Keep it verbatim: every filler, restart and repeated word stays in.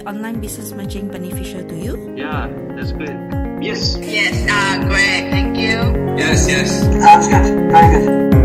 online business matching beneficial to you? Yeah, that's good. Yes. Yes, uh, great. Thank you. Yes, yes. Sounds good. Very good.